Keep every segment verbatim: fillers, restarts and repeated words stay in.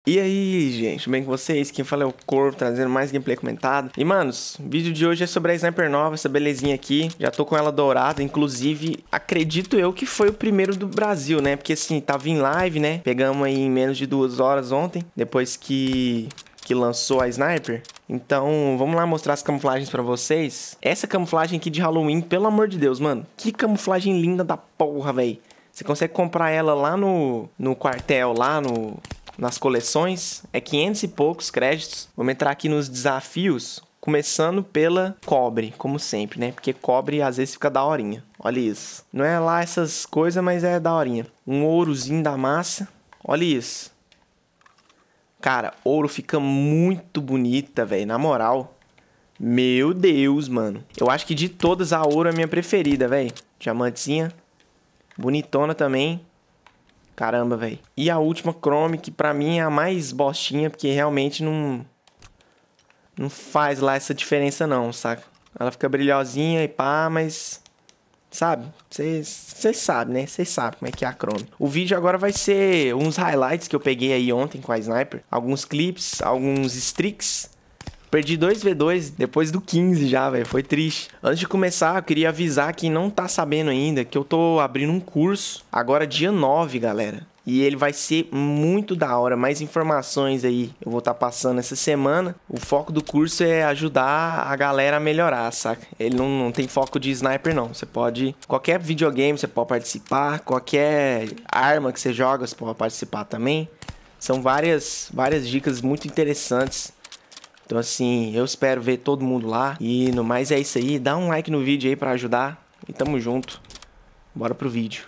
E aí, gente, tudo bem com vocês? Quem fala é o Corvo, trazendo mais gameplay comentado. E, manos, o vídeo de hoje é sobre a Sniper nova, essa belezinha aqui. Já tô com ela dourada, inclusive, acredito eu que foi o primeiro do Brasil, né? Porque, assim, tava em live, né? Pegamos aí em menos de duas horas ontem, depois que... que lançou a Sniper. Então, vamos lá mostrar as camuflagens pra vocês. Essa camuflagem aqui de Halloween, pelo amor de Deus, mano. Que camuflagem linda da porra, velho. Você consegue comprar ela lá no, no quartel, lá no... nas coleções, é quinhentos e poucos créditos. Vamos entrar aqui nos desafios, começando pela cobre, como sempre, né? Porque cobre às vezes fica daorinha. Olha isso. Não é lá essas coisas, mas é daorinha. Um ourozinho da massa. Olha isso. Cara, ouro fica muito bonita, velho. Na moral. Meu Deus, mano. Eu acho que de todas a ouro é a minha preferida, velho. Diamantezinha. Bonitona também. Caramba, velho. E a última Chrome, que pra mim é a mais bostinha, porque realmente não... não faz lá essa diferença não, saca? Ela fica brilhosinha e pá, mas... sabe? Vocês sabem, né? Vocês sabem como é que é a Chrome. O vídeo agora vai ser uns highlights que eu peguei aí ontem com a Sniper. Alguns clips, alguns streaks. Perdi dois V dois depois do quinze já, velho. Foi triste. Antes de começar, eu queria avisar quem não tá sabendo ainda que eu tô abrindo um curso agora dia nove, galera. E ele vai ser muito da hora. Mais informações aí eu vou estar tá passando essa semana. O foco do curso é ajudar a galera a melhorar, saca? Ele não, não tem foco de sniper, não. Você pode... qualquer videogame você pode participar. Qualquer arma que você joga você pode participar também. São várias, várias dicas muito interessantes. Então, assim, eu espero ver todo mundo lá. E no mais é isso aí. Dá um like no vídeo aí pra ajudar. E tamo junto. Bora pro vídeo.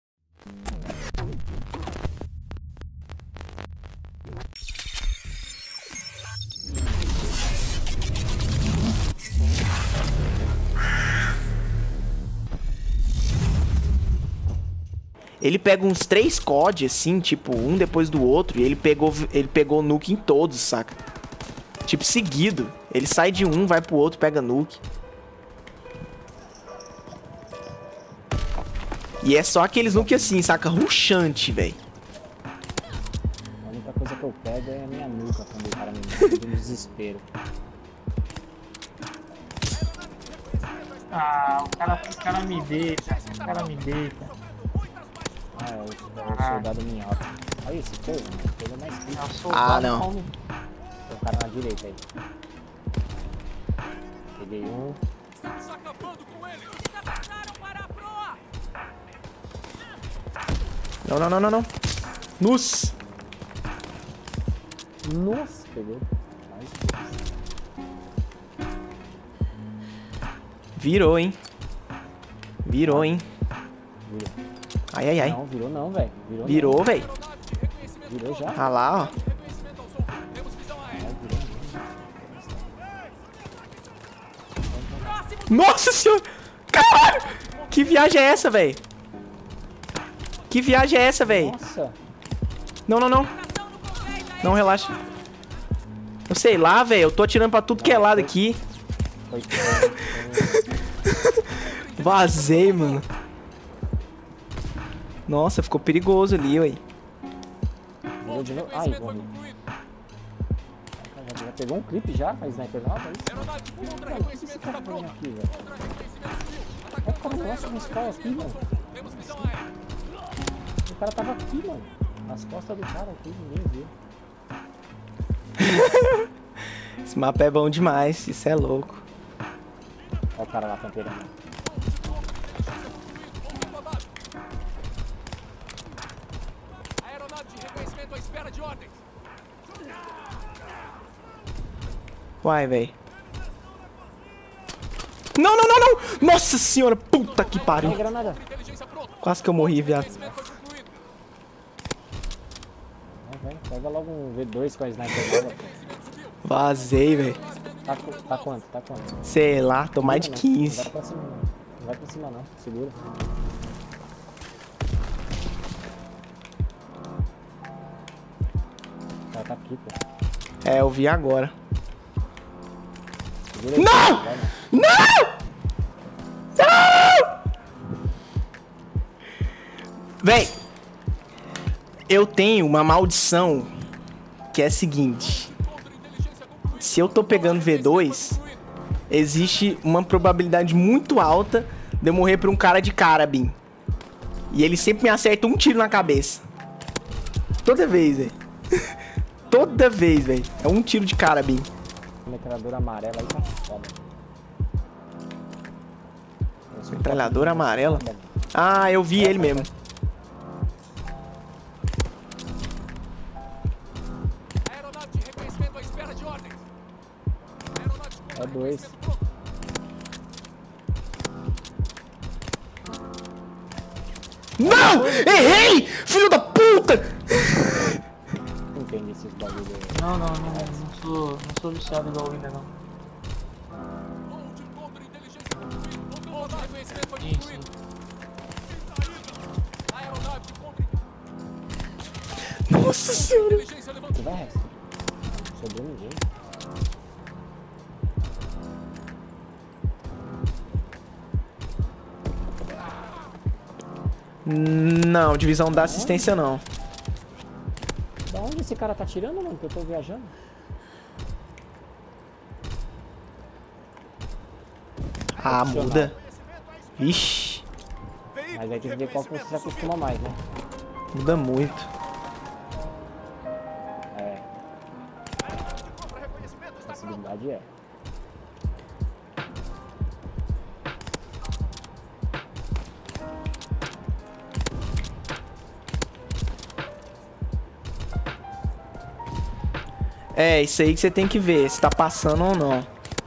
Ele pega uns três C O D, assim, tipo, um depois do outro. E ele pegou, ele pegou nuke em todos, saca? Tipo, seguido. Ele sai de um, vai pro outro, pega nuke. E é só aqueles nuke assim, saca? Rushante, velho. A única coisa que eu pego é a minha nuca quando o cara me mata de desespero. Ah, o cara, o cara me deita, o cara me deita. Ah, é o, é o soldado minhoca. Olha esse povo, mano. Ele é mais triste. Ah, não. Tem um cara na direita aí. Peguei um. Não, não, não, não, não. Nus. Nossa, pegou. Mais dois. Virou, hein. Virou, hein. Virou. Ai, ai, ai. Não, virou não, velho. Virou, Virou, velho. Virou já. Ah lá, ó. Nossa senhora! Caralho! Que viagem é essa, velho? Que viagem é essa, velho? Nossa. Não, não, não. Não, relaxa. Eu sei lá, velho. Eu tô atirando pra tudo que é lado aqui. Foi, foi, foi. Vazei, mano. Nossa, ficou perigoso ali, ué. Virou de novo. Ai, vamos. Já, já pegou um clipe já? A Sniper nova? É isso? Cara, o que esse cara tá fazendo aqui, velho? Olha o cara próximo no spawn aqui, mano. O cara tava aqui, mano. Nas costas do cara aqui, ninguém viu. Esse mapa é bom demais, isso é louco. Olha o cara lá campeirando. Uai, velho. Não, não, não, não! Nossa senhora, puta que pariu. Ai, granada. Quase que eu morri, viado. Vai, vai, pega logo um V dois com a Sniper nova. Vazei, velho. Tá, tá quanto? Tá quanto? Sei lá, tô mais de quinze. Não vai pra cima não. Não vai pra cima não. Segura. O cara tá aqui, pô. É, eu vi agora. Segura aí, Não! vai, Não! Não! Véi, eu tenho uma maldição que é a seguinte. Se eu tô pegando V dois, existe uma probabilidade muito alta de eu morrer pra um cara de carabin. E ele sempre me acerta um tiro na cabeça. Toda vez, velho. Toda vez, velho. É um tiro de carabin. Metralhadora amarela aí tá foda. Metralhadora amarela? Ah, eu vi ele mesmo. É dois. Não! Errei! Filho da puta! Não entendi esses bagulho aí. Não, não, não, não sou, não sou viciado igual o William, não. Sim, sim. Nossa senhora! Você vai resta. Não sobrou ninguém. Não, divisão da assistência não. Da onde esse cara tá tirando, mano? Que eu tô viajando. Ah, muda. Ixi, Mas aí tem que ver qual que você se acostuma mais, né? muda muito. É. Possibilidade é. É, isso aí que você tem que ver, se tá passando ou não.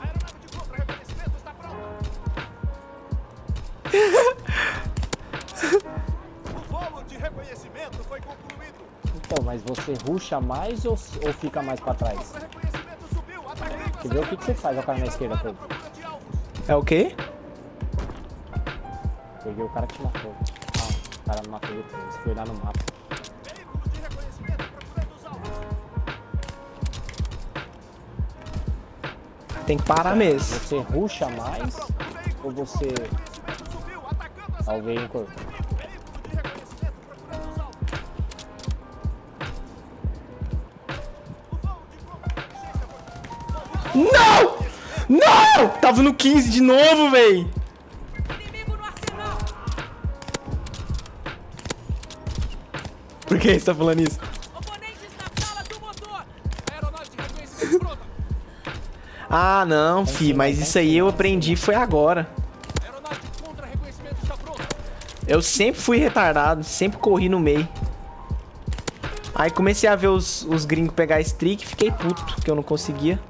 Então, mas você rusha mais ou, ou fica mais pra trás? Você vê o que, que você faz, o cara na esquerda, pô. É o quê? Peguei o cara que te matou. Ah, o cara não matou depois, você foi lá no mapa. Tem que parar mesmo. Você rusha mais ou você... Talvez em corpo. Não! Não! Tava no quinze de novo, véi! Por que você tá falando isso? Ah, não, fi, mas isso aí eu aprendi foi agora. Eu sempre fui retardado, sempre corri no meio. Aí comecei a ver os, os gringos pegar streak e fiquei puto, que eu não conseguia.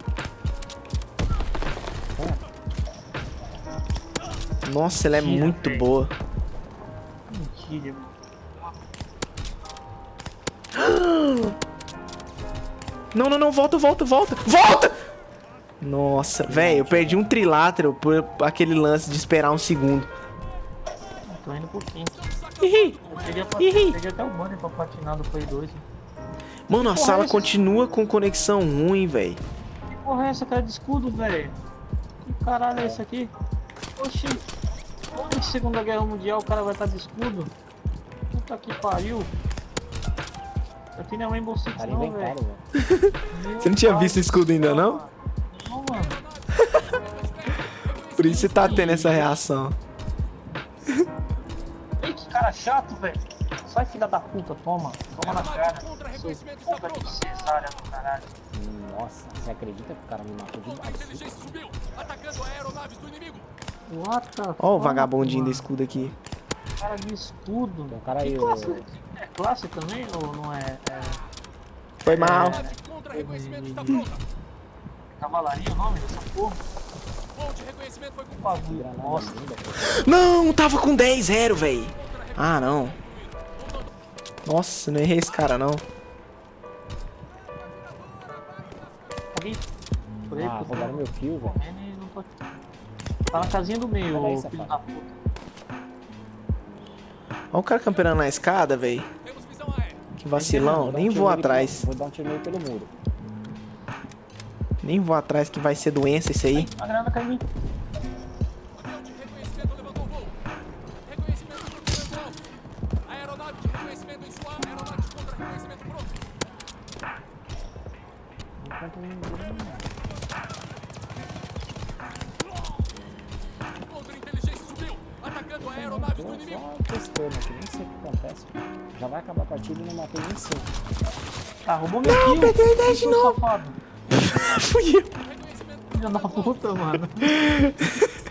Nossa, ela é Mentira, muito véi. boa. Mentira. Não, não, não, volta, volta, volta, volta! Nossa, velho, eu perdi um trilátero por aquele lance de esperar um segundo. Eu tô indo por quinto. Ih, Eu peguei, a pat- Ih. peguei até o banner pra platinar do Play dois. mano, a Porra, sala esse- continua com conexão ruim, velho. Que porra é essa, cara de escudo, velho? Que caralho é esse aqui? Oxi. Onde Segunda Guerra Mundial o cara vai estar de escudo? Puta que pariu. Eu tenho nem Rainbow Six Cara não, inventado, velho. velho. Você não tinha visto o escudo ainda, não? Não, mano. Por isso você tá tendo essa reação. Ei, que cara chato, velho. Sai, filha da puta, toma. Toma na cara. Seu puta de cesárea do caralho. Nossa, você acredita que o cara me matou de baixo? What the Ó o fuck, vagabundinho do mano? escudo aqui. Cara de escudo. Tem um cara aí, Que o... classe? É classe também ou não é? É... Foi mal. é... Cavalaria o nome dessa porra? Que bagulho. Granada Nossa. linda. Não, tava com dez zero, velho. Ah, não. Nossa, não errei esse cara, não. Alguém? Por aí, Ah, por roubaram meu kill, velho. correndo e não tô... Tá na casinha do meio, Pega aí, ô filho safado. da puta. Olha o cara camperando na escada, velho. Que vacilão. dar um Nem tiro vou nele atrás. pelo- Vou dar um tiro nele pelo muro. Nem vou atrás que vai ser doença isso aí. A granada caiu em mim. encontro ninguém, mano. Contra-inteligência subiu, atacando a aeronave do inimigo. Só testando aqui, nem sei o que acontece. Já vai acabar a partida e não matei nem cinco. Ah, roubou meu Não, kill. peguei a ideia de Seu novo. safado. Fui eu. Filha da puta, mano.